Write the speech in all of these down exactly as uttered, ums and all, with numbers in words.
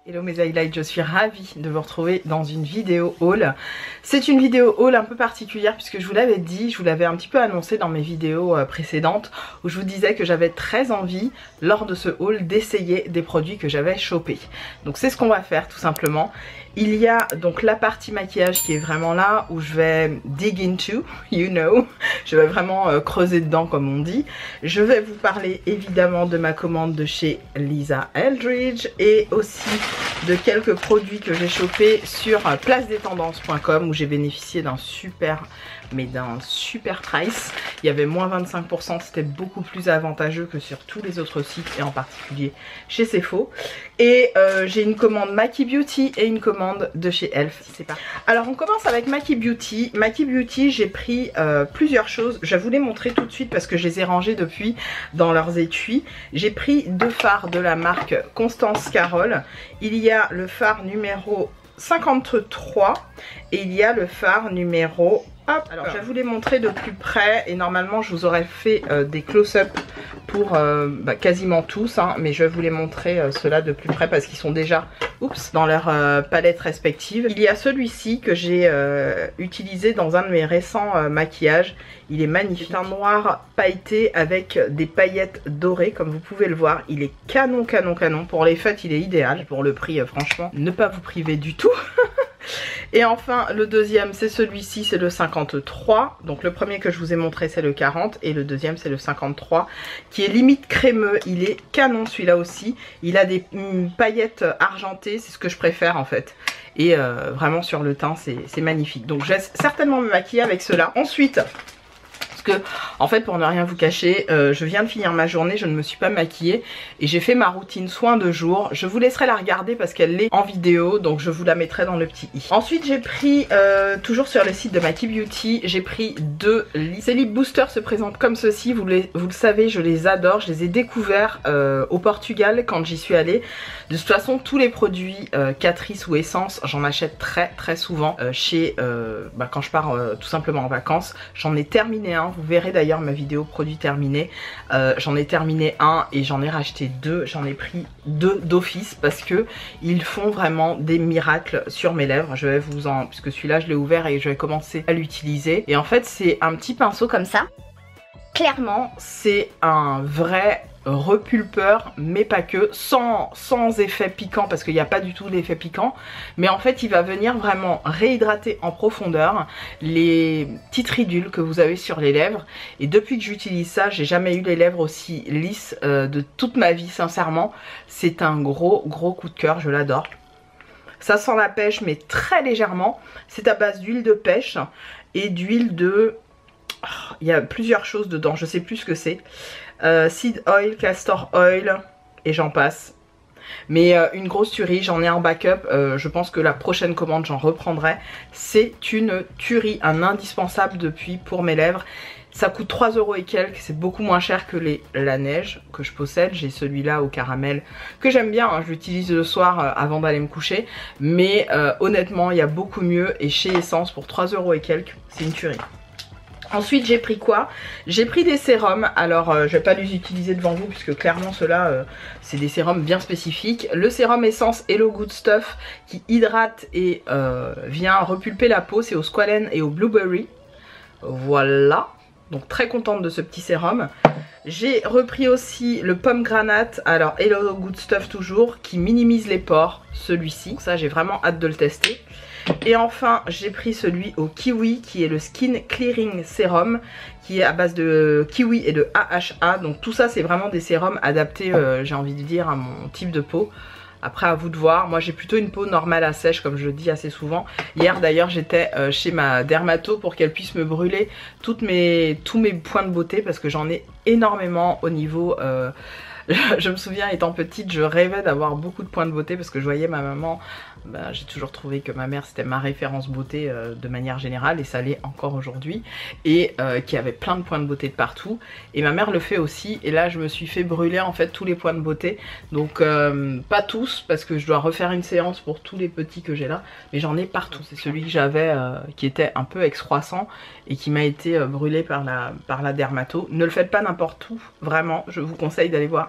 Hello mes highlights, je suis ravie de vous retrouver dans une vidéo haul. C'est une vidéo haul un peu particulière puisque je vous l'avais dit, je vous l'avais un petit peu annoncé dans mes vidéos précédentes où je vous disais que j'avais très envie lors de ce haul d'essayer des produits que j'avais chopés. Donc c'est ce qu'on va faire tout simplement. Il y a donc la partie maquillage qui est vraiment là où je vais dig into, you know, je vais vraiment euh, creuser dedans comme on dit. Je vais vous parler évidemment de ma commande de chez Lisa Eldridge et aussi de quelques produits que j'ai chopés sur place des tendances point com où j'ai bénéficié d'un super, mais d'un super price. Il y avait moins vingt-cinq pour cent, c'était beaucoup plus avantageux que sur tous les autres sites et en particulier chez Sephora. Et euh, j'ai une commande Maki Beauty et une commande de chez Elf. C'est pas. Alors on commence avec Maki Beauty. Maki Beauty, j'ai pris euh, plusieurs choses. Je vais vous les montrer tout de suite parce que je les ai rangées depuis dans leurs étuis. J'ai pris deux fards de la marque Constance Carole. Il y a le fard numéro cinquante-trois et il y a le fard numéro... Hop. Alors je vais vous les montrer de plus près et normalement je vous aurais fait euh, des close-up pour euh, bah, quasiment tous, hein, mais je vais vous les montrer euh, ceux-là de plus près parce qu'ils sont déjà oups, dans leur euh, palette respective. Il y a celui-ci que j'ai euh, utilisé dans un de mes récents euh, maquillages. Il est magnifique, un noir pailleté avec des paillettes dorées comme vous pouvez le voir. Il est canon canon canon, pour les fêtes il est idéal, pour le prix euh, franchement ne pas vous priver du tout. Et enfin le deuxième c'est celui-ci, c'est le cinquante-trois. Donc le premier que je vous ai montré c'est le quarante et le deuxième c'est le cinquante-trois qui est limite crémeux. Il est canon celui-là aussi. Il a des mm, paillettes argentées, c'est ce que je préfère en fait. Et euh, vraiment sur le teint c'est magnifique. Donc je vais certainement me maquiller avec cela. Ensuite... que, en fait pour ne rien vous cacher, euh, je viens de finir ma journée, je ne me suis pas maquillée et j'ai fait ma routine soin de jour. Je vous laisserai la regarder parce qu'elle est en vidéo, donc je vous la mettrai dans le petit i. Ensuite j'ai pris, euh, toujours sur le site de Maki Beauty, j'ai pris deux lits. Ces lip boosters se présentent comme ceci, vous, les, vous le savez, je les adore, je les ai découverts euh, au Portugal quand j'y suis allée. De toute façon tous les produits euh, Catrice ou Essence, j'en achète très très souvent euh, chez, euh, bah, quand je pars euh, tout simplement en vacances. J'en ai terminé un. Vous verrez d'ailleurs ma vidéo produit terminé. Euh, j'en ai terminé un et j'en ai racheté deux. J'en ai pris deux d'office parce que ils font vraiment des miracles sur mes lèvres. Je vais vous en... puisque celui-là je l'ai ouvert et je vais commencer à l'utiliser. Et en fait c'est un petit pinceau comme ça. Clairement c'est un vrai... repulpeur mais pas que, sans, sans effet piquant parce qu'il n'y a pas du tout d'effet piquant, mais en fait il va venir vraiment réhydrater en profondeur les petites ridules que vous avez sur les lèvres. Et depuis que j'utilise ça, j'ai jamais eu les lèvres aussi lisses euh, de toute ma vie, sincèrement. C'est un gros gros coup de cœur, je l'adore. Ça sent la pêche mais très légèrement. C'est à base d'huile de pêche et d'huile de... Oh, il y a plusieurs choses dedans, je sais plus ce que c'est. Euh, seed oil, castor oil et j'en passe. Mais euh, une grosse tuerie, j'en ai un backup. Euh, je pense que la prochaine commande j'en reprendrai. C'est une tuerie, un indispensable depuis pour mes lèvres. Ça coûte trois euros et quelques, c'est beaucoup moins cher que les La Neige que je possède. J'ai celui-là au caramel que j'aime bien, hein. Je l'utilise le soir euh, avant d'aller me coucher. Mais euh, honnêtement, il y a beaucoup mieux et chez Essence pour trois euros et quelques, c'est une tuerie. Ensuite j'ai pris quoi? J'ai pris des sérums. Alors euh, je vais pas les utiliser devant vous puisque clairement ceux-là euh, c'est des sérums bien spécifiques. Le sérum Essence Hello Good Stuff qui hydrate et euh, vient repulper la peau, c'est au squalane et au blueberry. Voilà, donc très contente de ce petit sérum. J'ai repris aussi le pomme granate, alors Hello Good Stuff toujours, qui minimise les pores, celui-ci. Ça j'ai vraiment hâte de le tester. Et enfin j'ai pris celui au kiwi qui est le Skin Clearing Serum qui est à base de kiwi et de A H A. Donc tout ça c'est vraiment des sérums adaptés euh, j'ai envie de dire à mon type de peau. Après à vous de voir, moi j'ai plutôt une peau normale à sèche comme je le dis assez souvent. Hier d'ailleurs j'étais euh, chez ma dermato pour qu'elle puisse me brûler toutes mes, tous mes points de beauté parce que j'en ai énormément au niveau... Euh, je me souviens étant petite je rêvais d'avoir beaucoup de points de beauté parce que je voyais ma maman, bah, j'ai toujours trouvé que ma mère c'était ma référence beauté euh, de manière générale et ça l'est encore aujourd'hui et euh, qui avait plein de points de beauté de partout et ma mère le fait aussi et là je me suis fait brûler en fait tous les points de beauté donc euh, pas tous parce que je dois refaire une séance pour tous les petits que j'ai là mais j'en ai partout. C'est celui que j'avais euh, qui était un peu excroissant et qui m'a été euh, brûlé par la, par la dermato. Ne le faites pas n'importe où, vraiment je vous conseille d'aller voir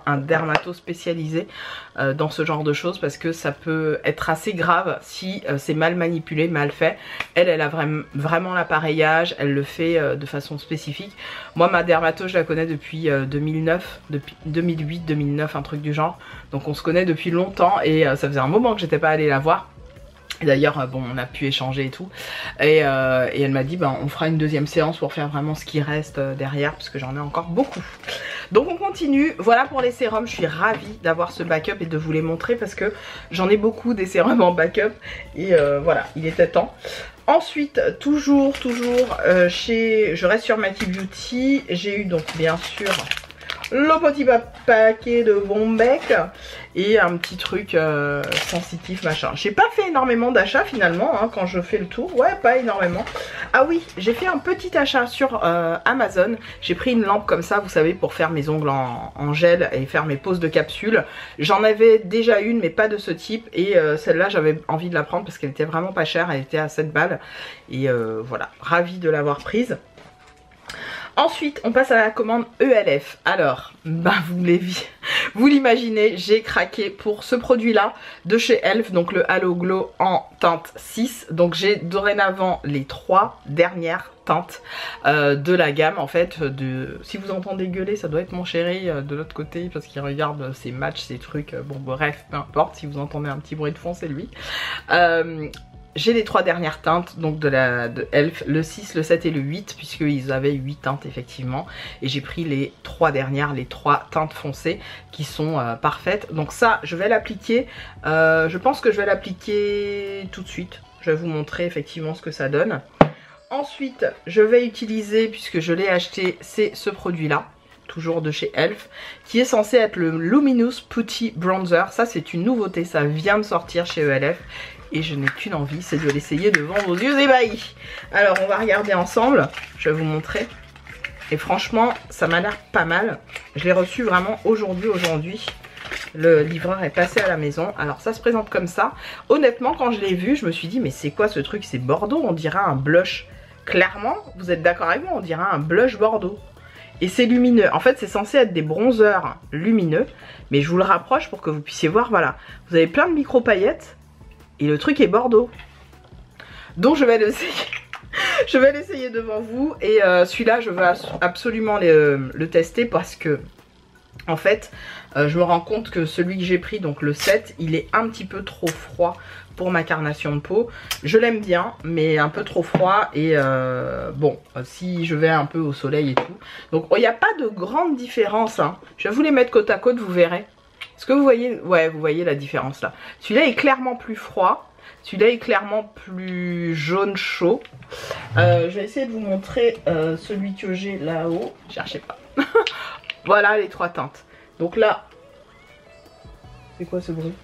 un dermato spécialisé euh, dans ce genre de choses parce que ça peut être assez grave si euh, c'est mal manipulé, mal fait. Elle, elle a vraiment, vraiment l'appareillage, elle le fait euh, de façon spécifique. Moi, ma dermato, je la connais depuis euh, deux mille neuf, depuis deux mille huit, deux mille neuf, un truc du genre. Donc on se connaît depuis longtemps et euh, ça faisait un moment que j'étais pas allée la voir. D'ailleurs, bon, on a pu échanger et tout. Et, euh, et elle m'a dit, ben, on fera une deuxième séance pour faire vraiment ce qui reste derrière, parce que j'en ai encore beaucoup. Donc on continue. Voilà pour les sérums. Je suis ravie d'avoir ce backup et de vous les montrer, parce que j'en ai beaucoup des sérums en backup. Et euh, voilà, il était temps. Ensuite, toujours, toujours, euh, chez... je reste sur Maki Beauty. J'ai eu donc, bien sûr... le petit paquet de Bombec et un petit truc euh, sensitif machin. J'ai pas fait énormément d'achats finalement hein, quand je fais le tour. Ouais, pas énormément. Ah oui, j'ai fait un petit achat sur euh, Amazon. J'ai pris une lampe comme ça, vous savez, pour faire mes ongles en, en gel et faire mes poses de capsule. J'en avais déjà une, mais pas de ce type. Et euh, celle-là, j'avais envie de la prendre parce qu'elle était vraiment pas chère. Elle était à sept balles. Et euh, voilà, ravie de l'avoir prise. Ensuite, on passe à la commande E L F. Alors, bah vous l'imaginez, j'ai craqué pour ce produit-là de chez E L F, donc le Halo Glow en teinte six. Donc j'ai dorénavant les trois dernières teintes euh, de la gamme en fait. De... Si vous entendez gueuler, ça doit être mon chéri euh, de l'autre côté parce qu'il regarde ses matchs, ses trucs. Bon bref, peu importe, si vous entendez un petit bruit de fond, c'est lui. Euh, J'ai les trois dernières teintes donc de la de E L F, le six, le sept et le huit, puisqu'ils avaient huit teintes effectivement. Et j'ai pris les trois dernières, les trois teintes foncées qui sont euh, parfaites. Donc ça, je vais l'appliquer. Euh, je pense que je vais l'appliquer tout de suite. Je vais vous montrer effectivement ce que ça donne. Ensuite, je vais utiliser, puisque je l'ai acheté, c'est ce produit-là. Toujours de chez E L F, qui est censé être le Luminous Putty Bronzer. Ça, c'est une nouveauté. Ça vient de sortir chez E L F. Et je n'ai qu'une envie, c'est de l'essayer devant vos yeux ébahis. Alors on va regarder ensemble, je vais vous montrer. Et franchement, ça m'a l'air pas mal. Je l'ai reçu vraiment aujourd'hui, aujourd'hui. Le livreur est passé à la maison. Alors ça se présente comme ça. Honnêtement, quand je l'ai vu, je me suis dit, mais c'est quoi ce truc? C'est bordeaux, on dirait un blush. Clairement, vous êtes d'accord avec moi, on dirait un blush bordeaux. Et c'est lumineux. En fait, c'est censé être des bronzers lumineux. Mais je vous le rapproche pour que vous puissiez voir, voilà. Vous avez plein de micro paillettes. Et le truc est bordeaux. Donc je vais l'essayer. Je vais l'essayer devant vous. Et euh, celui-là, je veux absolument le, le tester parce que, en fait, euh, je me rends compte que celui que j'ai pris, donc le sept, il est un petit peu trop froid pour ma carnation de peau. Je l'aime bien, mais un peu trop froid. Et euh, bon, si je vais un peu au soleil et tout. Donc il n'y a pas de grande différence. Hein. Je vais vous les mettre côte à côte, vous verrez. Est-ce que vous voyez? Ouais, vous voyez la différence là. Celui-là est clairement plus froid. Celui-là est clairement plus jaune chaud. Euh, je vais essayer de vous montrer euh, celui que j'ai là-haut. Cherchez pas. Voilà les trois teintes. Donc là... C'est quoi ce bruit?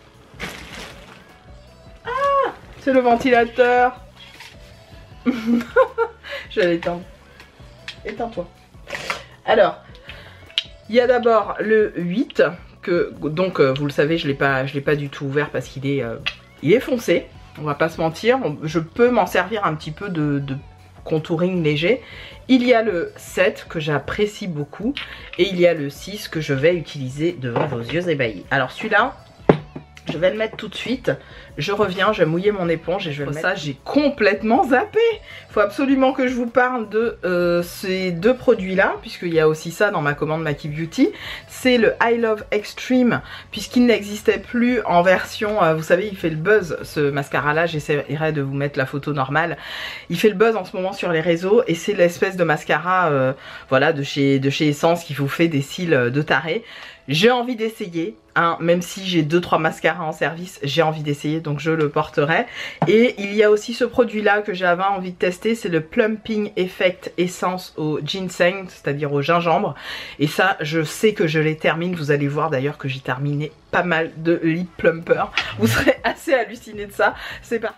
Ah! C'est le ventilateur. Je vais l'éteindre. Éteins-toi. Alors, il y a d'abord le huit... Que, donc euh, vous le savez, je ne l'ai pas, je l'ai pas du tout ouvert parce qu'il est, euh, il est foncé, on va pas se mentir. Je peux m'en servir un petit peu de, de contouring léger. Il y a le sept que j'apprécie beaucoup et il y a le six que je vais utiliser devant vos yeux ébahis. Alors celui-là, je vais le mettre tout de suite. Je reviens, je vais mouiller mon éponge et je vais le mettre. Ça, j'ai complètement zappé. Il faut absolument que je vous parle de euh, ces deux produits-là, puisqu'il y a aussi ça dans ma commande Maki Beauty. C'est le I Love Extreme, puisqu'il n'existait plus en version... Euh, vous savez, il fait le buzz, ce mascara-là. J'essaierai de vous mettre la photo normale. Il fait le buzz en ce moment sur les réseaux et c'est l'espèce de mascara euh, voilà, de chez, de chez Essence qui vous fait des cils de taré. J'ai envie d'essayer, hein, même si j'ai deux trois mascaras en service, j'ai envie d'essayer, donc je le porterai. Et il y a aussi ce produit-là que j'avais envie de tester, c'est le Plumping Effect Essence au ginseng, c'est-à-dire au gingembre. Et ça, je sais que je les termine, vous allez voir d'ailleurs que j'ai terminé pas mal de lip plumper. Vous serez assez hallucinés de ça, c'est parti.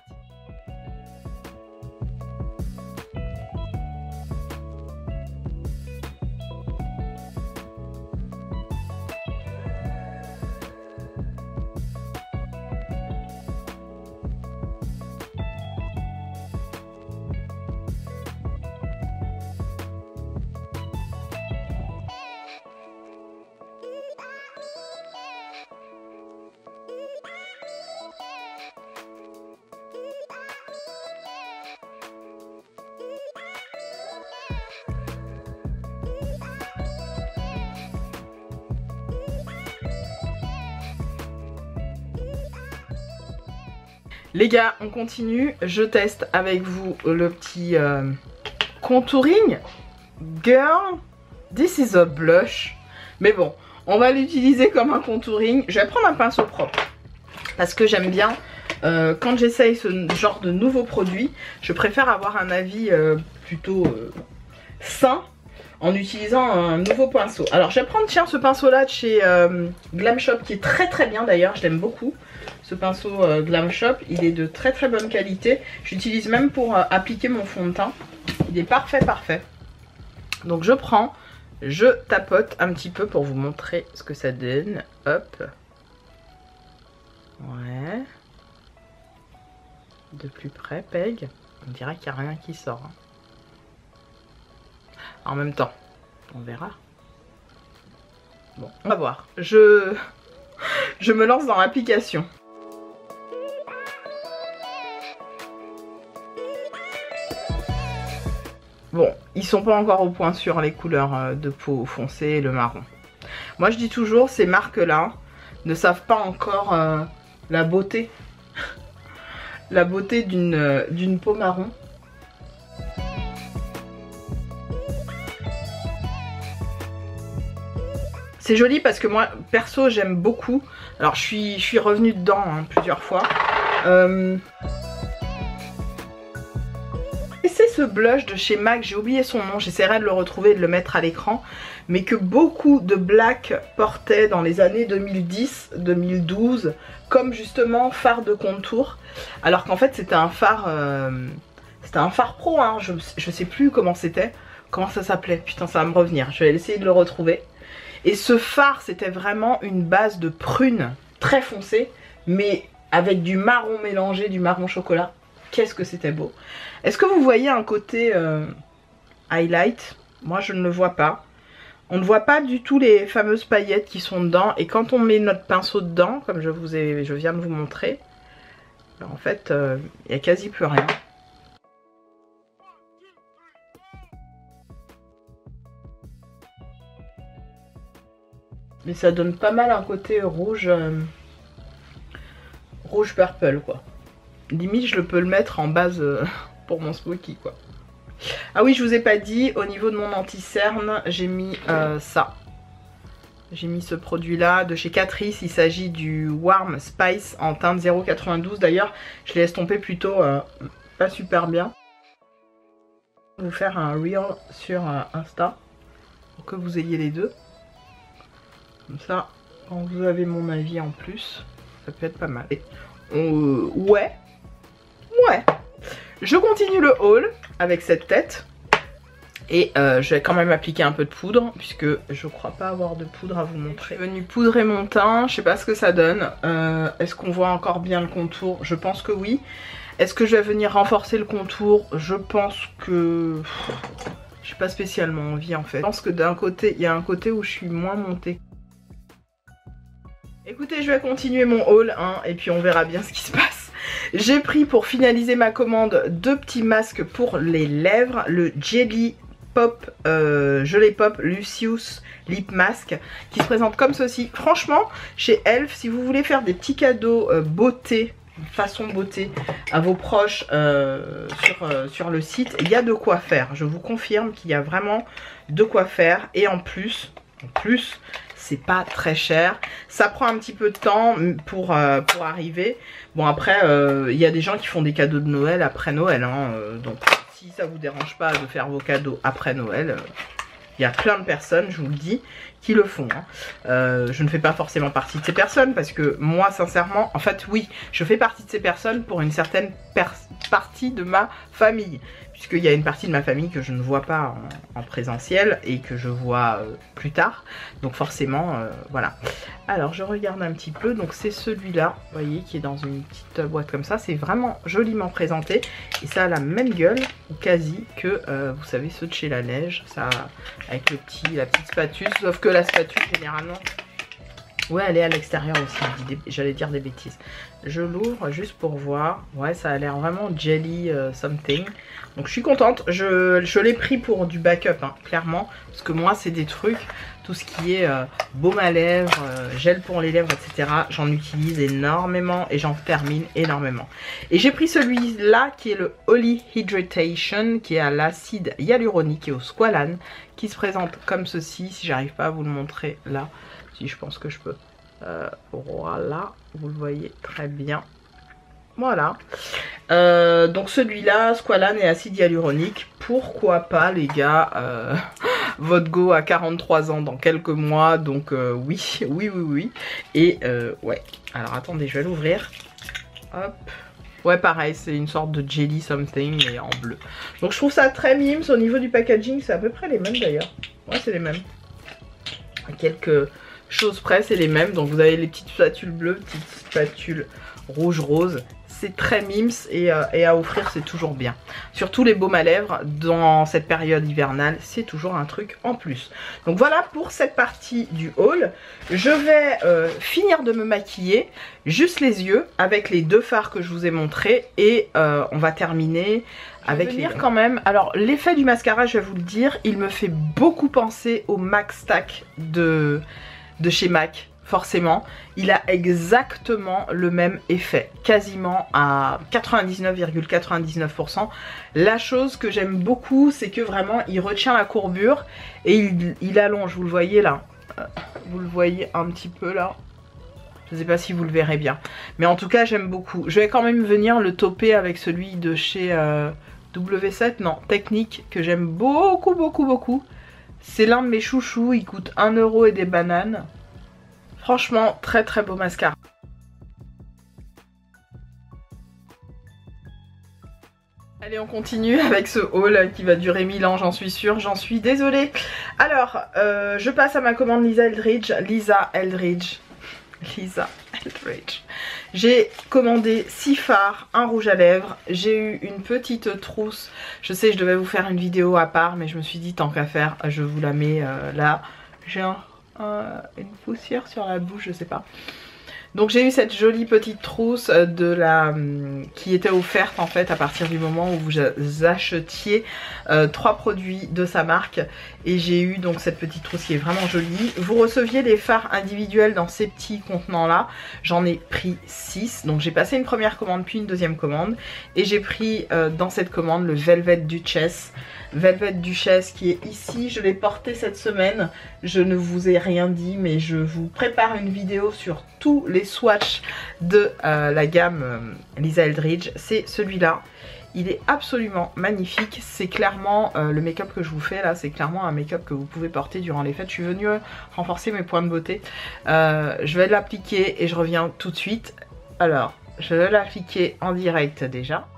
Les gars, on continue. Je teste avec vous le petit euh, contouring. Girl, this is a blush. Mais bon, on va l'utiliser comme un contouring. Je vais prendre un pinceau propre. Parce que j'aime bien, euh, quand j'essaye ce genre de nouveaux produits, je préfère avoir un avis euh, plutôt euh, sain en utilisant un nouveau pinceau. Alors je vais prendre tiens ce pinceau là de chez euh, Glam Shop qui est très très bien d'ailleurs, je l'aime beaucoup. Ce pinceau euh, Glam Shop, il est de très très bonne qualité. J'utilise même pour euh, appliquer mon fond de teint. Il est parfait parfait. Donc je prends, je tapote un petit peu pour vous montrer ce que ça donne. Hop. Ouais. De plus près, Peg. On dirait qu'il n'y a rien qui sort. Hein. En même temps, on verra. Bon, on va voir. Je, je me lance dans l'application. Bon, ils sont pas encore au point sur les couleurs de peau foncée et le marron. Moi, je dis toujours, ces marques-là ne savent pas encore euh, la beauté. La beauté d'une euh, d'une peau marron. C'est joli parce que moi, perso, j'aime beaucoup. Alors, je suis, je suis revenue dedans hein, plusieurs fois. Euh... Et c'est ce blush de chez MAC, j'ai oublié son nom. J'essaierai de le retrouver et de le mettre à l'écran. Mais que beaucoup de black portaient dans les années deux mille dix, deux mille douze. Comme justement fard de contour. Alors qu'en fait, c'était un fard... Euh... C'était un fard pro, hein. Je, je sais plus comment c'était. Comment ça s'appelait? Putain, ça va me revenir. Je vais essayer de le retrouver. Et ce fard, c'était vraiment une base de prune très foncée, mais avec du marron mélangé, du marron chocolat. Qu'est-ce que c'était beau. Est-ce que vous voyez un côté euh, highlight? Moi, je ne le vois pas. On ne voit pas du tout les fameuses paillettes qui sont dedans. Et quand on met notre pinceau dedans, comme je, vous ai, je viens de vous montrer, ben en fait, euh, il n'y a quasi plus rien. Mais ça donne pas mal un côté rouge, euh, rouge purple quoi. Limite je peux le mettre en base euh, pour mon smoky quoi. Ah oui, je vous ai pas dit, au niveau de mon anti-cerne, j'ai mis euh, ça. J'ai mis ce produit là de chez Catrice, il s'agit du Warm Spice en teinte zéro quatre-vingt-douze. D'ailleurs je l'ai estompé plutôt euh, pas super bien. Je vais vous faire un reel sur euh, Insta pour que vous ayez les deux. Comme ça, quand vous avez mon avis en plus, ça peut être pas mal. Et, euh, ouais, ouais. Je continue le haul avec cette tête. Et euh, je vais quand même appliquer un peu de poudre, puisque je crois pas avoir de poudre à vous montrer. Je suis venue poudrer mon teint, je sais pas ce que ça donne. Euh, Est-ce qu'on voit encore bien le contour? Je pense que oui. Est-ce que je vais venir renforcer le contour? Je pense que... Je n'ai pas spécialement envie en fait. Je pense que d'un côté, il y a un côté où je suis moins montée. Écoutez, je vais continuer mon haul hein, et puis on verra bien ce qui se passe. J'ai pris pour finaliser ma commande deux petits masques pour les lèvres. Le Jelly Pop, euh, Gelée Pop Lucius Lip Mask qui se présente comme ceci. Franchement, chez Elf, si vous voulez faire des petits cadeaux euh, beauté, façon beauté à vos proches euh, sur, euh, sur le site, il y a de quoi faire. Je vous confirme qu'il y a vraiment de quoi faire et en plus, en plus... c'est pas très cher. Ça prend un petit peu de temps pour, euh, pour arriver. Bon après, il euh, y a des gens qui font des cadeaux de Noël après Noël. Hein, euh, donc si ça vous dérange pas de faire vos cadeaux après Noël, il euh, y a plein de personnes, je vous le dis, qui le font. Hein. Euh, je ne fais pas forcément partie de ces personnes parce que moi, sincèrement, en fait, oui, je fais partie de ces personnes pour une certaine partie de ma famille. Puisqu'il y a une partie de ma famille que je ne vois pas en, en présentiel et que je vois euh, plus tard. Donc forcément, euh, voilà. Alors, je regarde un petit peu. Donc, c'est celui-là, vous voyez, qui est dans une petite boîte comme ça. C'est vraiment joliment présenté. Et ça a la même gueule, ou quasi, que, euh, vous savez, ceux de chez La Neige. Ça, avec le petit, la petite spatule. Sauf que la spatule, généralement... ouais, elle est à l'extérieur aussi. J'allais dire des bêtises. Je l'ouvre juste pour voir. Ouais, ça a l'air vraiment jelly euh, something. Donc je suis contente. Je, je l'ai pris pour du backup, hein, clairement. Parce que moi, c'est des trucs tout ce qui est euh, baume à lèvres, euh, gel pour les lèvres, et cetera. J'en utilise énormément et j'en termine énormément. Et j'ai pris celui-là qui est le Holy Hydration, qui est à l'acide hyaluronique et au squalane, qui se présente comme ceci. Si j'arrive pas à vous le montrer là, si je pense que je peux. Euh, voilà, vous le voyez très bien. Voilà. Euh, donc celui-là, squalane et acide hyaluronique. Pourquoi pas les gars, euh, votre go à quarante-trois ans dans quelques mois. Donc euh, oui, oui, oui, oui. Et euh, ouais. Alors attendez, je vais l'ouvrir. Hop. Ouais, pareil, c'est une sorte de jelly something mais en bleu. Donc je trouve ça très mimes. Au niveau du packaging, c'est à peu près les mêmes d'ailleurs. Ouais, c'est les mêmes. Quelques choses près, c'est les mêmes. Donc vous avez les petites spatules bleues, petites spatules rouge-rose. C'est très mimes et, euh, et à offrir, c'est toujours bien. Surtout les baumes à lèvres dans cette période hivernale, c'est toujours un truc en plus. Donc voilà pour cette partie du haul. Je vais euh, finir de me maquiller, juste les yeux, avec les deux fards que je vous ai montrés. Et euh, on va terminer avec les... quand même. Alors l'effet du mascara, je vais vous le dire, il me fait beaucoup penser au MAC Stack de, de chez MAC. Forcément, il a exactement le même effet, quasiment à quatre-vingt-dix-neuf virgule quatre-vingt-dix-neuf pour cent. La chose que j'aime beaucoup, c'est que vraiment, il retient la courbure et il, il allonge, vous le voyez là, vous le voyez un petit peu là. Je ne sais pas si vous le verrez bien, mais en tout cas, j'aime beaucoup. Je vais quand même venir le toper avec celui de chez euh, W sept, non, Technique, que j'aime beaucoup, beaucoup, beaucoup. C'est l'un de mes chouchous, il coûte un euro et des bananes. Franchement, très très beau mascara. Allez, on continue avec ce haul qui va durer mille ans, j'en suis sûre, j'en suis désolée. Alors, euh, je passe à ma commande Lisa Eldridge. Lisa Eldridge. Lisa Eldridge. J'ai commandé six fards, un rouge à lèvres. J'ai eu une petite trousse. Je sais, je devais vous faire une vidéo à part, mais je me suis dit, tant qu'à faire, je vous la mets euh, là. J'ai un... Euh, une poussière sur la bouche, je sais pas. Donc j'ai eu cette jolie petite trousse de la qui était offerte en fait à partir du moment où vous achetiez euh, trois produits de sa marque. Et j'ai eu donc cette petite trousse qui est vraiment jolie. Vous receviez les fards individuels dans ces petits contenants là. J'en ai pris six. Donc j'ai passé une première commande puis une deuxième commande. Et j'ai pris euh, dans cette commande le Velvet Duchess. Velvet Duchess qui est ici. Je l'ai porté cette semaine. Je ne vous ai rien dit mais je vous prépare une vidéo sur tous les swatchs de euh, la gamme euh, Lisa Eldridge. C'est celui-là. Il est absolument magnifique. C'est clairement euh, le make-up que je vous fais là. C'est clairement un make-up que vous pouvez porter durant les fêtes. Je suis venue euh, renforcer mes points de beauté. Euh, je vais l'appliquer et je reviens tout de suite. Alors, je vais l'appliquer en direct déjà.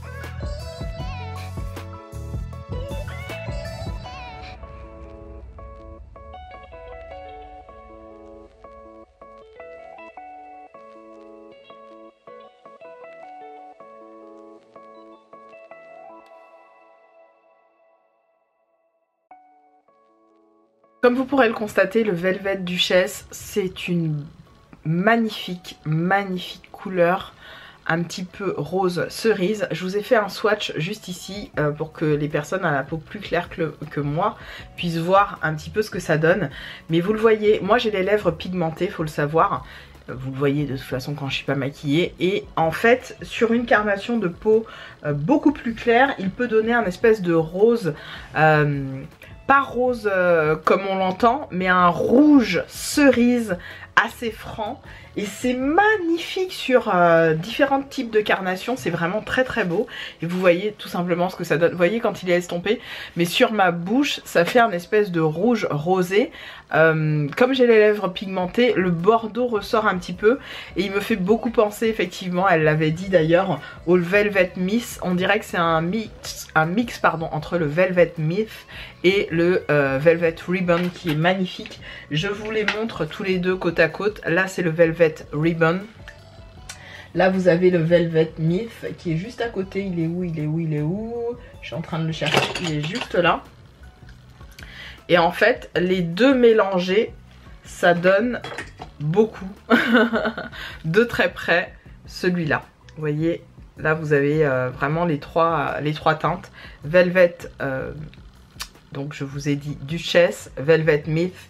Comme vous pourrez le constater, le Velvet Duchess, c'est une magnifique, magnifique couleur, un petit peu rose cerise. Je vous ai fait un swatch juste ici euh, pour que les personnes à la peau plus claire que, que moi puissent voir un petit peu ce que ça donne. Mais vous le voyez, moi j'ai les lèvres pigmentées, faut le savoir. Vous le voyez de toute façon quand je suis pas maquillée. Et en fait, sur une carnation de peau euh, beaucoup plus claire, il peut donner un espèce de rose... Euh, pas rose euh, comme on l'entend, mais un rouge cerise assez franc. Et c'est magnifique sur euh, différents types de carnations, c'est vraiment très très beau. Et vous voyez tout simplement ce que ça donne. Vous voyez quand il est estompé, mais sur ma bouche, ça fait un espèce de rouge rosé. Euh, comme j'ai les lèvres pigmentées, le bordeaux ressort un petit peu. Et il me fait beaucoup penser, effectivement, elle l'avait dit d'ailleurs, au Velvet Myth. On dirait que c'est un mix, un mix pardon, entre le Velvet Myth et le euh, Velvet Ribbon qui est magnifique. Je vous les montre tous les deux côte à côte. Là c'est le Velvet Ribbon. Là vous avez le Velvet Myth qui est juste à côté. Il est où? Il est où? Il est où? Je suis en train de le chercher. Il est juste là. Et en fait les deux mélangés, ça donne beaucoup. De très près celui-là. Vous voyez, là vous avez euh, vraiment les trois, les trois teintes. Velvet, euh, donc je vous ai dit Duchess, Velvet Myth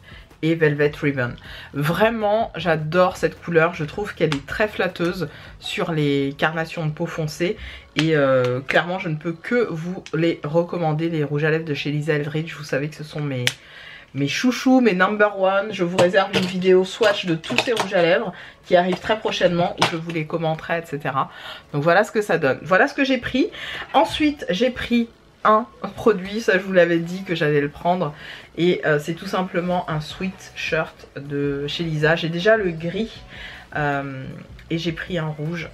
et Velvet Ribbon. Vraiment, j'adore cette couleur. Je trouve qu'elle est très flatteuse sur les carnations de peau foncée. Et euh, clairement, je ne peux que vous les recommander, les rouges à lèvres de chez Lisa Eldridge. Vous savez que ce sont mes... mes chouchous, mes number one. Je vous réserve une vidéo swatch de tous ces rouges à lèvres qui arrive très prochainement où je vous les commenterai, et cetera. Donc voilà ce que ça donne. Voilà ce que j'ai pris. Ensuite, j'ai pris un produit, ça je vous l'avais dit que j'allais le prendre. Et euh, c'est tout simplement un sweatshirt de chez Lisa. J'ai déjà le gris euh, et j'ai pris un rouge.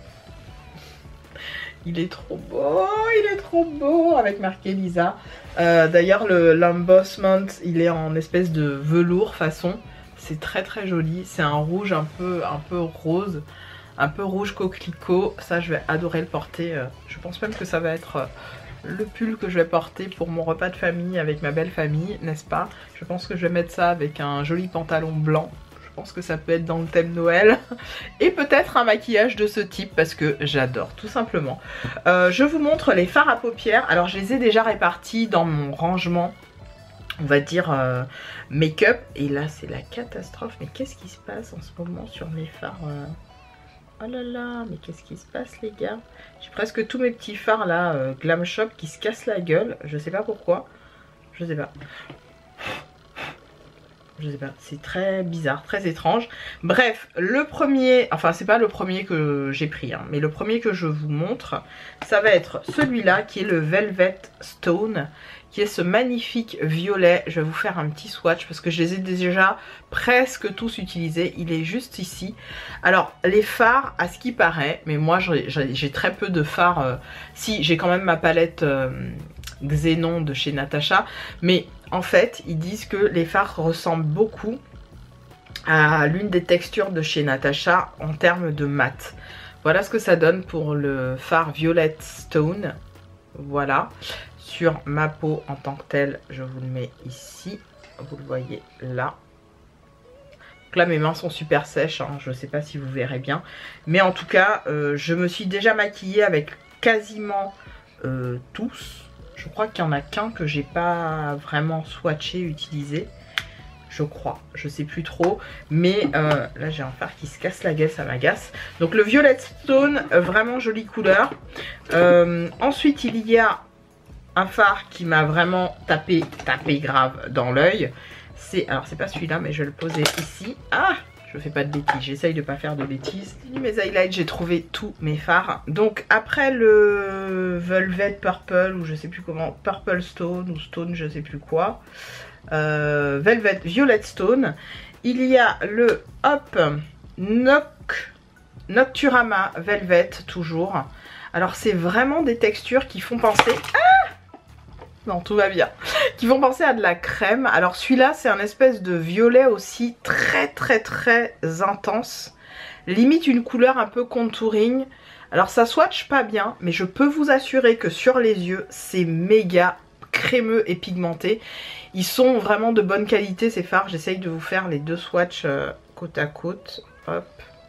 Il est trop beau, il est trop beau avec marqué Lisa. Euh, D'ailleurs l'embossment il est en espèce de velours façon. C'est très très joli. C'est un rouge un peu, un peu rose, un peu rouge coquelicot. Ça je vais adorer le porter. Je pense même que ça va être le pull que je vais porter pour mon repas de famille avec ma belle famille, n'est-ce pas? Je pense que je vais mettre ça avec un joli pantalon blanc. Je pense que ça peut être dans le thème Noël. Et peut-être un maquillage de ce type parce que j'adore tout simplement. Euh, je vous montre les fards à paupières. Alors je les ai déjà répartis dans mon rangement, on va dire euh, make-up. Et là c'est la catastrophe. Mais qu'est-ce qui se passe en ce moment sur mes fards euh... Oh là là, mais qu'est-ce qui se passe les gars? J'ai presque tous mes petits fards là, euh, Glam Shop qui se cassent la gueule. Je sais pas pourquoi. Je sais pas. Je sais pas, c'est très bizarre, très étrange. Bref, le premier, enfin c'est pas le premier que j'ai pris, hein, mais le premier que je vous montre, ça va être celui-là qui est le Velvet Stone, qui est ce magnifique violet. Je vais vous faire un petit swatch parce que je les ai déjà presque tous utilisés. Il est juste ici. Alors les fards, à ce qui paraît, mais moi j'ai très peu de fards. Euh, si, j'ai quand même ma palette euh, Xénon de chez Natasha, mais en fait, ils disent que les fards ressemblent beaucoup à l'une des textures de chez Natasha en termes de mat. Voilà ce que ça donne pour le fard Violet Stone. Voilà. Sur ma peau en tant que telle, je vous le mets ici. Vous le voyez là. Donc là, mes mains sont super sèches. Hein, je ne sais pas si vous verrez bien. Mais en tout cas, euh, je me suis déjà maquillée avec quasiment euh, tous. Je crois qu'il n'y en a qu'un que j'ai pas vraiment swatché, utilisé. Je crois, je sais plus trop. Mais euh, là j'ai un fard qui se casse la gueule, ça m'agace. Donc le Violet Stone, euh, vraiment jolie couleur. Euh, ensuite il y a un fard qui m'a vraiment tapé, tapé grave dans l'œil. C'est, alors c'est pas celui-là mais je vais le poser ici. Ah! Je fais pas de bêtises, j'essaye de pas faire de bêtises. Mes highlights, j'ai trouvé tous mes fards. Donc après le Velvet Purple, ou je sais plus comment, Purple Stone ou Stone, je sais plus quoi. Euh, Velvet Violet Stone. Il y a le Hop Noc, Nocturama Velvet toujours. Alors c'est vraiment des textures qui font penser... Ah! Non, tout va bien. Qui vont penser à de la crème. Alors celui-là, c'est un espèce de violet aussi très très très intense. Limite une couleur un peu contouring. Alors ça swatch pas bien, mais je peux vous assurer que sur les yeux, c'est méga crémeux et pigmenté. Ils sont vraiment de bonne qualité ces fards. J'essaye de vous faire les deux swatchs euh, côte à côte. Hop.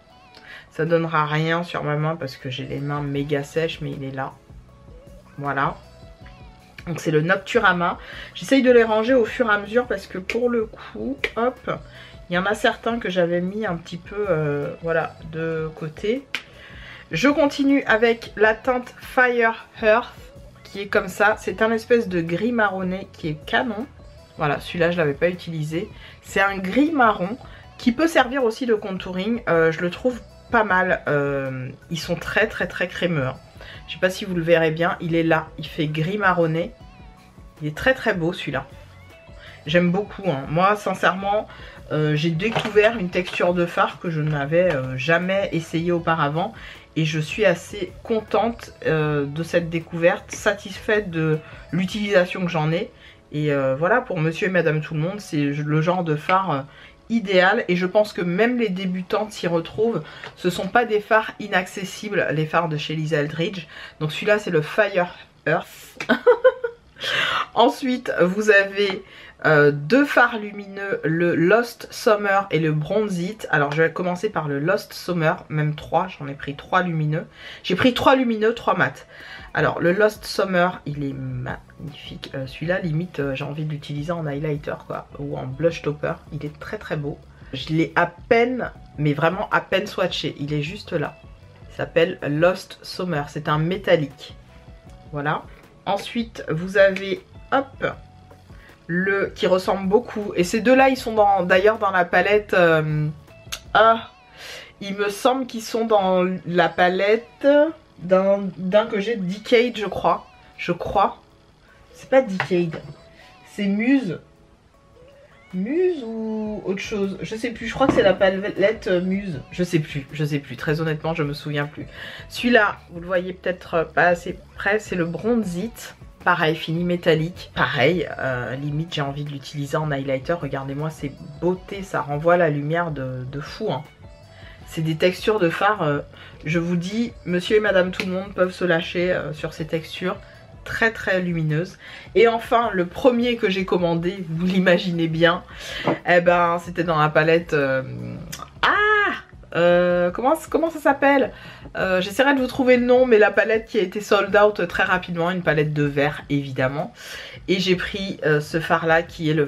Ça donnera rien sur ma main parce que j'ai les mains méga sèches, mais il est là. Voilà. Donc c'est le Nocturama. J'essaye de les ranger au fur et à mesure parce que pour le coup, hop, il y en a certains que j'avais mis un petit peu, euh, voilà, de côté. Je continue avec la teinte Fire Earth qui est comme ça. C'est un espèce de gris marronné qui est canon. Voilà, celui-là je ne l'avais pas utilisé. C'est un gris marron qui peut servir aussi de contouring. Euh, je le trouve pas mal. Euh, ils sont très très très crémeux. Hein. Je sais pas si vous le verrez bien, il est là, il fait gris marronné. Il est très très beau celui-là. J'aime beaucoup. Hein. Moi sincèrement, euh, j'ai découvert une texture de fard que je n'avais euh, jamais essayé auparavant. Et je suis assez contente euh, de cette découverte, satisfaite de l'utilisation que j'en ai. Et euh, voilà, pour monsieur et madame tout le monde, c'est le genre de fard euh, idéal. Et je pense que même les débutantes s'y retrouvent. Ce ne sont pas des fards inaccessibles, les fards de chez Lisa Eldridge. Donc celui-là, c'est le Fire Earth. Ensuite, vous avez euh, deux fards lumineux, le Lost Summer et le Bronze It. Alors, je vais commencer par le Lost Summer, même trois, j'en ai pris trois lumineux. J'ai pris trois lumineux, trois mat. Alors, le Lost Summer, il est magnifique. Euh, Celui-là, limite, euh, j'ai envie de l'utiliser en highlighter, quoi, ou en blush topper. Il est très très beau. Je l'ai à peine, mais vraiment à peine swatché. Il est juste là. Il s'appelle Lost Summer. C'est un métallique. Voilà. Ensuite, vous avez, hop, le qui ressemble beaucoup. Et ces deux-là, ils sont d'ailleurs dans, dans la palette... Euh, ah, il me semble qu'ils sont dans la palette d'un que j'ai, Decade, je crois. Je crois. C'est pas Decade. C'est Muse. Muse ou autre chose, je sais plus, je crois que c'est la palette Muse, je sais plus, je sais plus, très honnêtement je me souviens plus. Celui-là, vous le voyez peut-être pas assez près, c'est le Bronze It, pareil, fini métallique, pareil, euh, limite j'ai envie de l'utiliser en highlighter, regardez-moi ces beautés, ça renvoie la lumière de, de fou, hein. C'est des textures de fard, euh, je vous dis, monsieur et madame tout le monde peuvent se lâcher euh, sur ces textures. Très très lumineuse. Et enfin le premier que j'ai commandé, vous l'imaginez bien, eh ben c'était dans la palette euh... ah euh, comment, comment ça s'appelle, euh, j'essaierai de vous trouver le nom, mais la palette qui a été sold out très rapidement, une palette de verre évidemment. Et j'ai pris euh, ce fard là qui est le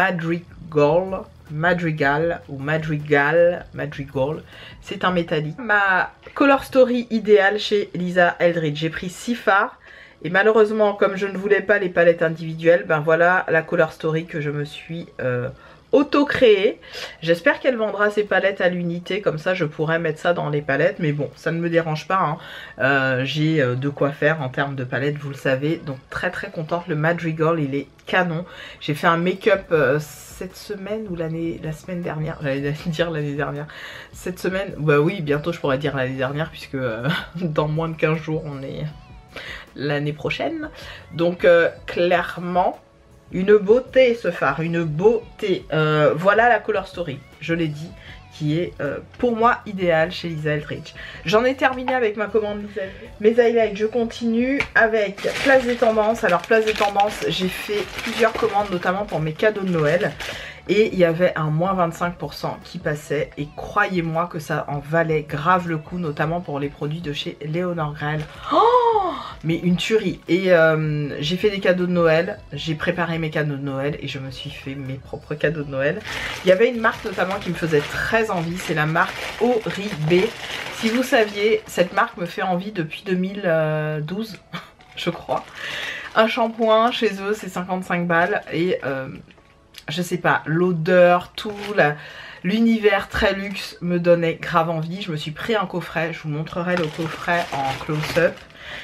Madrigal Madrigal ou Madrigal Madrigal, c'est un métallique. Ma color story idéale chez Lisa Eldridge, j'ai pris six fards. Et malheureusement, comme je ne voulais pas les palettes individuelles, ben voilà la color story que je me suis euh, auto-créée. J'espère qu'elle vendra ses palettes à l'unité, comme ça je pourrais mettre ça dans les palettes. Mais bon, ça ne me dérange pas, hein. euh, J'ai de quoi faire en termes de palettes, vous le savez. Donc très très contente, le Madrigal, il est canon. J'ai fait un make-up euh, cette semaine ou l'année, la semaine dernière, j'allais dire l'année dernière. Cette semaine, bah oui, bientôt je pourrais dire l'année dernière, puisque euh, dans moins de quinze jours on est... l'année prochaine. Donc euh, clairement une beauté ce fard, une beauté. Euh, voilà la color story, je l'ai dit, qui est euh, pour moi idéale chez Lisa Eldridge. J'en ai terminé avec ma commande Lisa Eldridge. Mes highlights, je continue avec Place des Tendances. Alors Place des Tendances, j'ai fait plusieurs commandes notamment pour mes cadeaux de Noël. Et il y avait un moins vingt-cinq pour cent qui passait. Et croyez-moi que ça en valait grave le coup, notamment pour les produits de chez Léonore Grell. Oh, mais une tuerie. Et euh, j'ai fait des cadeaux de Noël. J'ai préparé mes cadeaux de Noël et je me suis fait mes propres cadeaux de Noël. Il y avait une marque notamment qui me faisait très envie. C'est la marque Oribe. Si vous saviez, cette marque me fait envie depuis deux mille douze, je crois. Un shampoing chez eux, c'est cinquante-cinq balles. Et... Euh, je sais pas, l'odeur, tout, l'univers très luxe me donnait grave envie. Je me suis pris un coffret, je vous montrerai le coffret en close-up.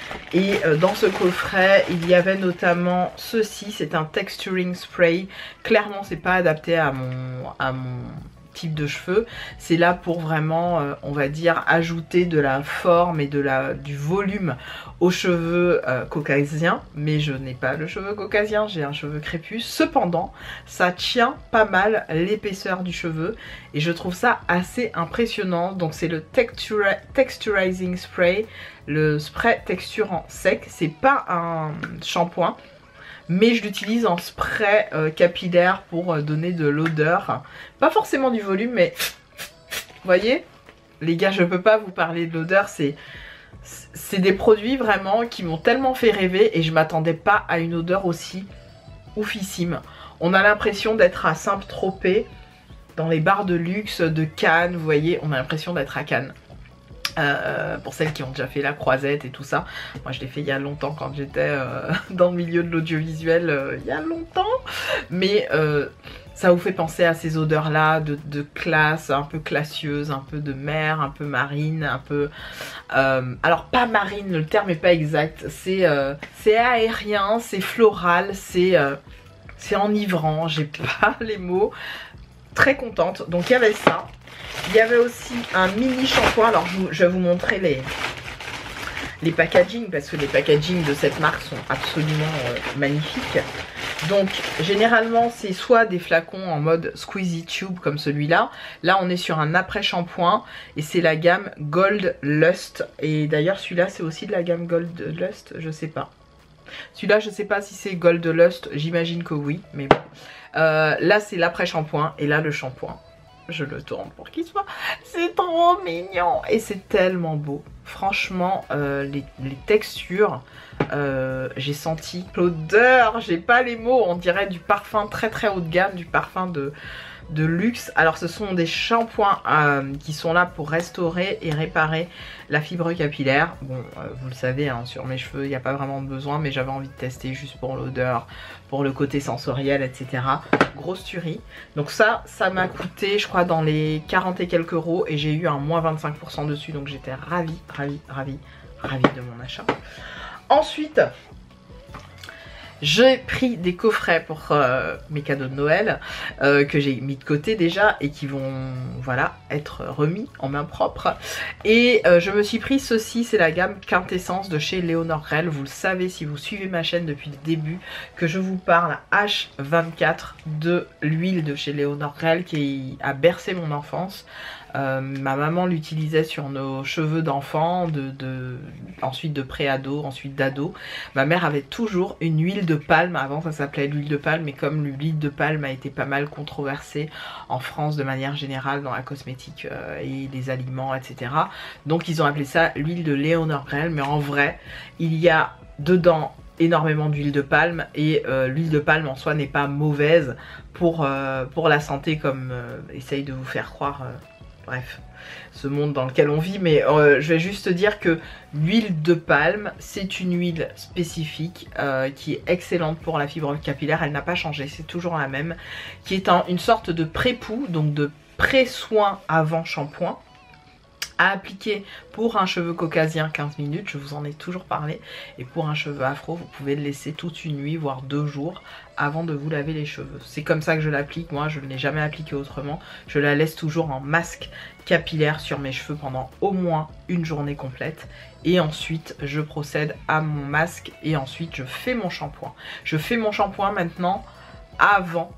Et euh, dans ce coffret, il y avait notamment ceci, c'est un texturing spray. Clairement, c'est pas adapté à mon, à mon type de cheveux. C'est là pour vraiment, euh, on va dire, ajouter de la forme et de la, du volume aux cheveux euh, caucasiens. Mais je n'ai pas le cheveu caucasien, j'ai un cheveu crépus. Cependant, ça tient pas mal l'épaisseur du cheveu et je trouve ça assez impressionnant. Donc c'est le textura Texturizing Spray, le spray texturant sec. C'est pas un shampoing, mais je l'utilise en spray euh, capillaire pour euh, donner de l'odeur. Pas forcément du volume, mais vous voyez, les gars, je peux pas vous parler de l'odeur. C'est c'est des produits vraiment qui m'ont tellement fait rêver et je m'attendais pas à une odeur aussi oufissime. On a l'impression d'être à Saint-Tropez, dans les bars de luxe de Cannes, vous voyez, on a l'impression d'être à Cannes. Euh, pour celles qui ont déjà fait la croisette et tout ça. Moi je l'ai fait il y a longtemps quand j'étais euh, dans le milieu de l'audiovisuel, euh, il y a longtemps. Mais euh, ça vous fait penser à ces odeurs là de, de classe, un peu classieuse, un peu de mer, un peu marine, un peu... Euh, alors pas marine, le terme est pas exact. C'est euh, c'est aérien, c'est floral, c'est euh, c'est enivrant, j'ai pas les mots. Très contente, donc il y avait ça. Il y avait aussi un mini shampoing. Alors je, je vais vous montrer les, les packaging parce que les packaging de cette marque sont absolument euh, magnifiques. Donc généralement c'est soit des flacons en mode squeezy tube comme celui-là. Là on est sur un après shampoing et c'est la gamme Gold Lust. Et d'ailleurs celui-là c'est aussi de la gamme Gold Lust, je sais pas. Celui-là, je sais pas si c'est Gold Lust, j'imagine que oui, mais bon. Euh, là, c'est l'après-shampoing, et là, le shampoing. Je le tourne pour qu'il soit. C'est trop mignon et c'est tellement beau. Franchement, euh, les, les textures, euh, j'ai senti l'odeur, j'ai pas les mots, on dirait du parfum très très haut de gamme, du parfum de, de luxe. Alors ce sont des shampoings euh, qui sont là pour restaurer et réparer la fibre capillaire. Bon, euh, vous le savez, hein, sur mes cheveux, il n'y a pas vraiment de besoin, mais j'avais envie de tester juste pour l'odeur, pour le côté sensoriel, et cetera. Grosse tuerie. Donc ça, ça m'a coûté, je crois, dans les quarante et quelques euros, et j'ai eu un moins vingt-cinq pour cent dessus, donc j'étais ravie, ravie, ravie, ravie de mon achat. Ensuite, j'ai pris des coffrets pour euh, mes cadeaux de Noël euh, que j'ai mis de côté déjà et qui vont voilà être remis en main propre. Et euh, je me suis pris ceci, c'est la gamme Quintessence de chez Léonore Grell. Vous le savez si vous suivez ma chaîne depuis le début que je vous parle H vingt-quatre de l'huile de chez Léonore Grell qui a bercé mon enfance. Euh, ma maman l'utilisait sur nos cheveux d'enfant, de, de, ensuite de pré-ado, ensuite d'ado. Ma mère avait toujours une huile de palme, avant ça s'appelait l'huile de palme, mais comme l'huile de palme a été pas mal controversée en France de manière générale dans la cosmétique euh, et les aliments, et cetera. Donc ils ont appelé ça l'huile de Léonore Grell, mais en vrai, il y a dedans énormément d'huile de palme et euh, l'huile de palme en soi n'est pas mauvaise pour, euh, pour la santé comme euh, essaye de vous faire croire... Euh, Bref, ce monde dans lequel on vit, mais euh, je vais juste dire que l'huile de palme, c'est une huile spécifique euh, qui est excellente pour la fibre capillaire, elle n'a pas changé, c'est toujours la même, qui est en, une sorte de pré-poux, donc de pré-soin avant shampoing, à appliquer pour un cheveu caucasien quinze minutes, je vous en ai toujours parlé, et pour un cheveu afro, vous pouvez le laisser toute une nuit, voire deux jours, avant de vous laver les cheveux. C'est comme ça que je l'applique, moi je ne l'ai jamais appliqué autrement, je la laisse toujours en masque capillaire sur mes cheveux pendant au moins une journée complète, et ensuite je procède à mon masque, et ensuite je fais mon shampoing. Je fais mon shampoing maintenant avant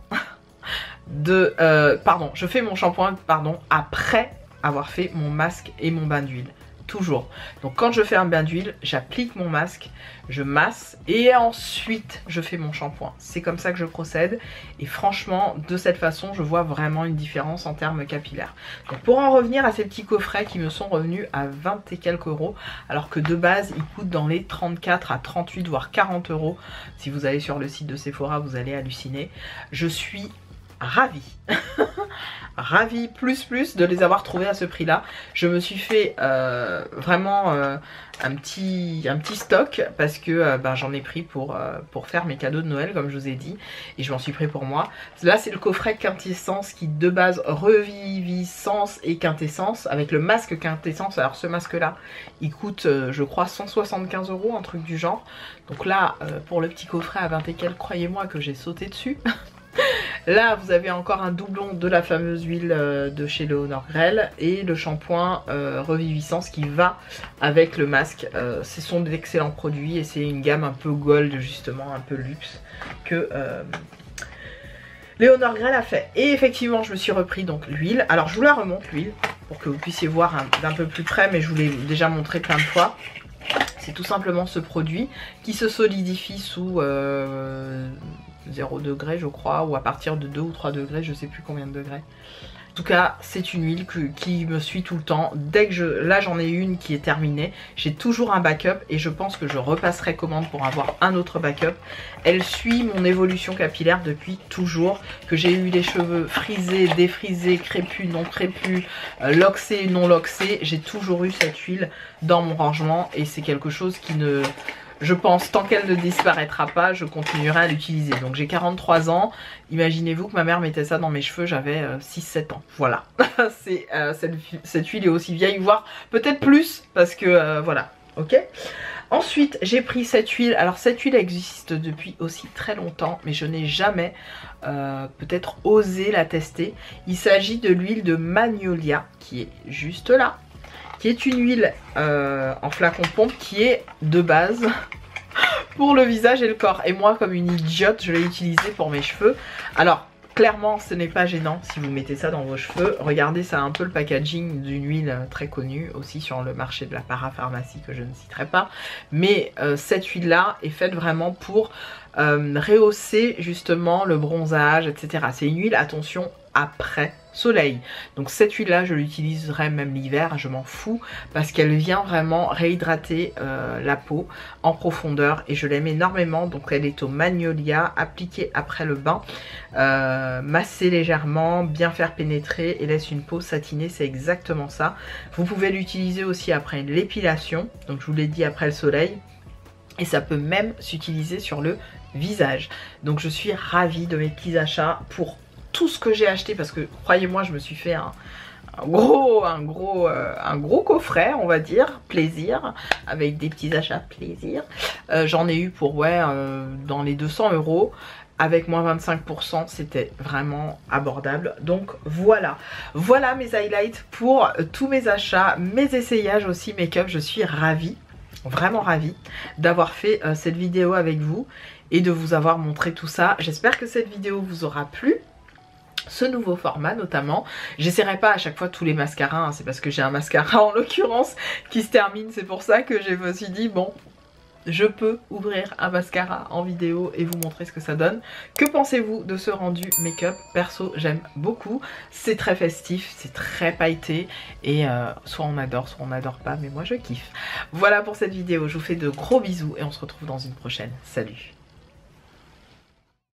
de... Euh, pardon, je fais mon shampoing, pardon, après avoir fait mon masque et mon bain d'huile, toujours. Donc quand je fais un bain d'huile, j'applique mon masque, je masse et ensuite je fais mon shampoing. C'est comme ça que je procède et franchement de cette façon je vois vraiment une différence en termes capillaires. Donc pour en revenir à ces petits coffrets qui me sont revenus à vingt et quelques euros, alors que de base ils coûtent dans les trente-quatre à trente-huit voire quarante euros. Si vous allez sur le site de Sephora vous allez halluciner. Je suis ravie. Ravie plus plus de les avoir trouvés à ce prix là. Je me suis fait euh, vraiment euh, un, petit, un petit stock parce que euh, ben, j'en ai pris pour, euh, pour faire mes cadeaux de Noël comme je vous ai dit, et je m'en suis pris pour moi. Là c'est le coffret Quintessence qui de base Reviviscence et Quintessence avec le masque Quintessence. Alors ce masque là il coûte euh, je crois cent soixante-quinze euros, un truc du genre. Donc là euh, pour le petit coffret à vingt et quelques, croyez-moi que j'ai sauté dessus. Là vous avez encore un doublon de la fameuse huile euh, de chez Léonore Grell et le shampoing euh, Reviviscence qui va avec le masque. Euh, ce sont d'excellents produits et c'est une gamme un peu gold justement, un peu luxe que euh, Léonore Grell a fait. Et effectivement je me suis repris donc l'huile. Alors je vous la remonte l'huile pour que vous puissiez voir d'un peu plus près, mais je vous l'ai déjà montré plein de fois. C'est tout simplement ce produit qui se solidifie sous... Euh, zéro degré je crois, ou à partir de deux ou trois degrés, je sais plus combien de degrés. En tout cas c'est une huile que, qui me suit tout le temps. Dès que je... Là j'en ai une qui est terminée, j'ai toujours un backup et je pense que je repasserai commande pour avoir un autre backup. Elle suit mon évolution capillaire depuis toujours, que j'ai eu les cheveux frisés, défrisés, crépus, non crépus, euh, loxés, non loxés, j'ai toujours eu cette huile dans mon rangement et c'est quelque chose qui ne... Je pense, tant qu'elle ne disparaîtra pas, je continuerai à l'utiliser. Donc j'ai quarante-trois ans. Imaginez-vous que ma mère mettait ça dans mes cheveux, j'avais euh, six sept ans. Voilà. C'est euh, cette, cette huile est aussi vieille, voire peut-être plus, parce que euh, voilà. Ok. Ensuite, j'ai pris cette huile. Alors cette huile existe depuis aussi très longtemps, mais je n'ai jamais euh, peut-être osé la tester. Il s'agit de l'huile de Magnolia, qui est juste là. Qui est une huile euh, en flacon pompe qui est de base pour le visage et le corps. Et moi comme une idiote je l'ai utilisée pour mes cheveux. Alors clairement ce n'est pas gênant si vous mettez ça dans vos cheveux. Regardez, ça a un peu le packaging d'une huile très connue aussi sur le marché de la parapharmacie que je ne citerai pas. Mais euh, cette huile là est faite vraiment pour euh, rehausser justement le bronzage, et cetera. C'est une huile, attention, après soleil. Donc cette huile là je l'utiliserai même l'hiver, je m'en fous, parce qu'elle vient vraiment réhydrater euh, la peau en profondeur et je l'aime énormément. Donc elle est au magnolia, appliquée après le bain, euh, masser légèrement, bien faire pénétrer et laisse une peau satinée, c'est exactement ça. Vous pouvez l'utiliser aussi après l'épilation, donc je vous l'ai dit, après le soleil, et ça peut même s'utiliser sur le visage. Donc je suis ravie de mes petits achats pour tout ce que j'ai acheté, parce que croyez-moi, je me suis fait un, un gros un gros euh, un gros coffret, on va dire, plaisir, avec des petits achats plaisir. Euh, j'en ai eu pour ouais euh, dans les deux cents euros. Avec moins vingt-cinq pour cent, c'était vraiment abordable. Donc voilà, voilà mes highlights pour tous mes achats, mes essayages aussi make-up. Je suis ravie, vraiment ravie d'avoir fait euh, cette vidéo avec vous et de vous avoir montré tout ça. J'espère que cette vidéo vous aura plu, ce nouveau format notamment. J'essaierai pas à chaque fois tous les mascaras, hein. C'est parce que j'ai un mascara en l'occurrence qui se termine, c'est pour ça que je me suis dit bon, je peux ouvrir un mascara en vidéo et vous montrer ce que ça donne. Que pensez-vous de ce rendu make-up? Perso, j'aime beaucoup. C'est très festif, c'est très pailleté et euh, soit on adore, soit on n'adore pas, mais moi je kiffe. Voilà pour cette vidéo, je vous fais de gros bisous et on se retrouve dans une prochaine. Salut!